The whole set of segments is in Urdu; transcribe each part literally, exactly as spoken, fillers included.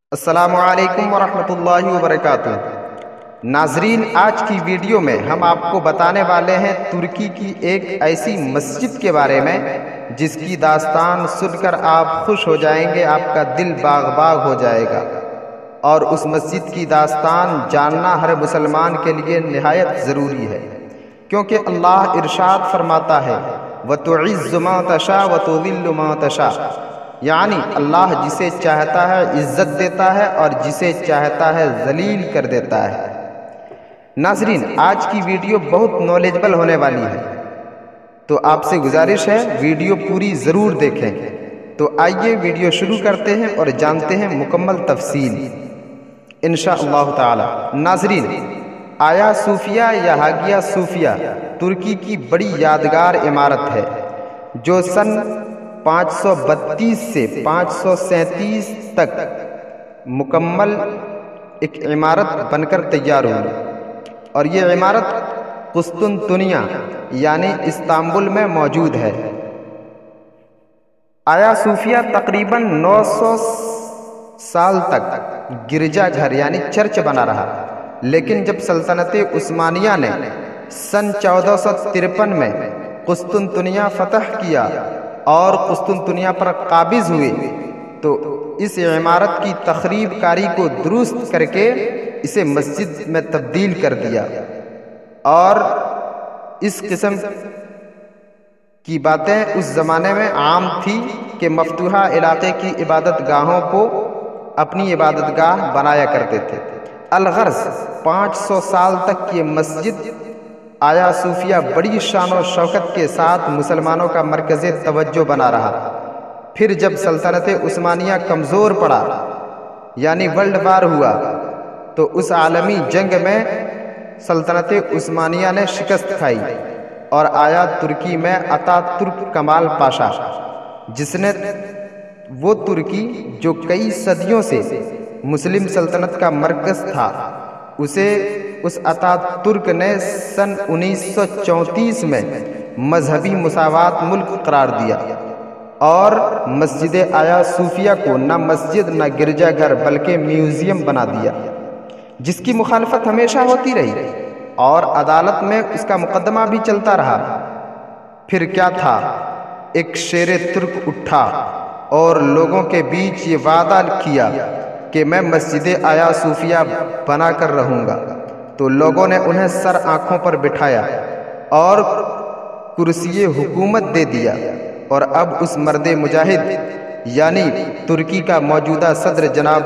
السلام علیکم ورحمۃ اللہ وبرکاتہ۔ ناظرین، آج کی ویڈیو میں ہم آپ کو بتانے والے ہیں ترکی کی ایک ایسی مسجد کے بارے میں جس کی داستان سن کر آپ خوش ہو جائیں گے، آپ کا دل باغ باغ ہو جائے گا۔ اور اس مسجد کی داستان جاننا ہر مسلمان کے لیے نہایت ضروری ہے، کیونکہ اللہ ارشاد فرماتا ہے وَتُعِزُّ مَن تَشَاءُ وَتُذِلُّ مَن تَشَاءُ، یعنی اللہ جسے چاہتا ہے عزت دیتا ہے اور جسے چاہتا ہے ذلیل کر دیتا ہے۔ ناظرین، آج کی ویڈیو بہت نالجبل ہونے والی ہے، تو آپ سے گزارش ہے ویڈیو پوری ضرور دیکھیں۔ تو آئیے ویڈیو شروع کرتے ہیں اور جانتے ہیں مکمل تفصیل انشاءاللہ تعالی۔ ناظرین، آیا صوفیہ یا ہاگیا صوفیہ ترکی کی بڑی یادگار عمارت ہے جو سن پانچ سو بتیس سے پانچ سو سینتیس تک مکمل ایک عمارت بن کر تیار ہوئی، اور یہ عمارت قسطنطنیہ یعنی استنبول میں موجود ہے۔ آیا صوفیہ تقریباً نو سو سال تک گرجا گھر یعنی چرچ بنا رہا، لیکن جب سلطنت عثمانیہ نے سن چودہ سو ترپن میں قسطنطنیہ فتح کیا اور قسطنطنیہ پر قابض ہوئے تو اس عمارت کی تخریب کاری کو درست کر کے اسے مسجد میں تبدیل کر دیا۔ اور اس قسم کی باتیں اس زمانے میں عام تھی کہ مفتوحہ علاقے کی عبادت گاہوں کو اپنی عبادت گاہ بنایا کرتے تھے۔ الغرض پانچ سو سال تک یہ مسجد آیا صوفیہ بڑی شان و شوکت کے ساتھ مسلمانوں کا مرکز توجہ بنا رہا۔ پھر جب سلطنت عثمانیہ کمزور پڑا یعنی ورلڈ وار ہوا تو اس عالمی جنگ میں سلطنت عثمانیہ نے شکست کھائی اور آیا ترکی میں اتا ترک کمال پاشا، جس نے وہ ترکی جو کئی صدیوں سے مسلم سلطنت کا مرکز تھا، اسے اس اتا ترک نے سن انیس سو چونتیس میں مذہبی مساوات ملک قرار دیا اور مسجد آیا صوفیہ کو نہ مسجد نہ گرجا گھر بلکہ میوزیم بنا دیا، جس کی مخالفت ہمیشہ ہوتی رہی اور عدالت میں اس کا مقدمہ بھی چلتا رہا۔ پھر کیا تھا، ایک شیر ترک اٹھا اور لوگوں کے بیچ یہ وعدہ کیا کہ میں مسجد آیا صوفیہ بنا کر رہوں گا، تو لوگوں نے انہیں سر آنکھوں پر بٹھایا اور کرسی حکومت دے دیا، اور اب اس مرد مجاہد یعنی ترکی کا موجودہ صدر جناب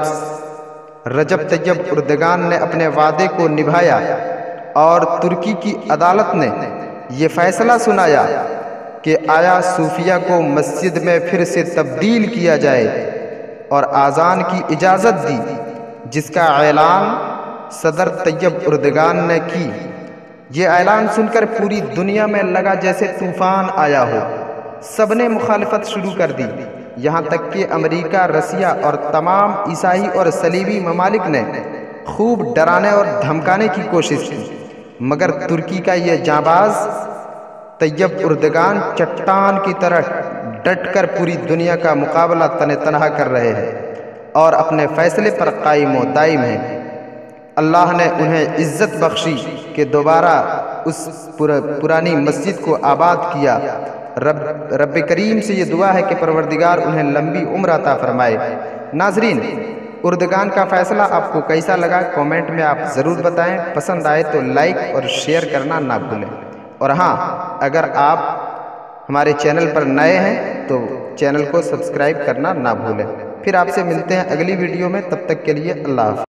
رجب طیب اردگان نے اپنے وعدے کو نبھایا اور ترکی کی عدالت نے یہ فیصلہ سنایا کہ آیا صوفیہ کو مسجد میں پھر سے تبدیل کیا جائے اور اذان کی اجازت دی، جس کا اعلان صدر طیب اردگان نے کی۔ یہ اعلان سن کر پوری دنیا میں لگا جیسے طوفان آیا ہو، سب نے مخالفت شروع کر دی، یہاں تک کہ امریکہ، روسیہ اور تمام عیسائی اور صلیبی ممالک نے خوب ڈرانے اور دھمکانے کی کوشش کی، مگر ترکی کا یہ جانباز طیب اردگان چٹان کی طرح ڈٹ کر پوری دنیا کا مقابلہ تن تنہا کر رہے ہیں اور اپنے فیصلے پر قائم و دائم ہیں۔ اللہ نے انہیں عزت بخشی کہ دوبارہ اس پرانی مسجد کو آباد کیا۔ رب رب کریم سے یہ دعا ہے کہ پروردگار انہیں لمبی عمر عطا فرمائے۔ ناظرین، اردگان کا فیصلہ آپ کو کیسا لگا کامنٹ میں آپ ضرور بتائیں، پسند آئے تو لائک اور شیئر کرنا نہ بھولیں، اور ہاں، اگر آپ ہمارے چینل پر نئے ہیں تو چینل کو سبسکرائب کرنا نہ بھولیں۔ پھر آپ سے ملتے ہیں اگلی ویڈیو میں، تب تک کے لیے اللہ حافظ۔